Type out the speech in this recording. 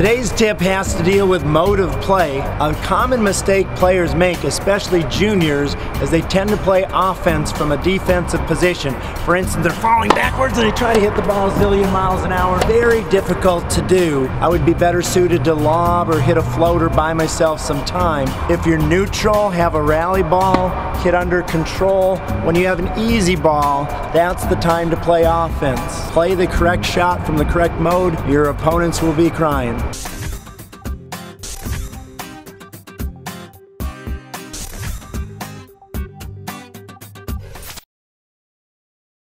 Today's tip has to deal with mode of play. A common mistake players make, especially juniors, is they tend to play offense from a defensive position. For instance, they're falling backwards and they try to hit the ball a zillion miles an hour. Very difficult to do. I would be better suited to lob or hit a floater, buy myself some time. If you're neutral, have a rally ball, hit under control. When you have an easy ball, that's the time to play offense. Play the correct shot from the correct mode, your opponents will be crying.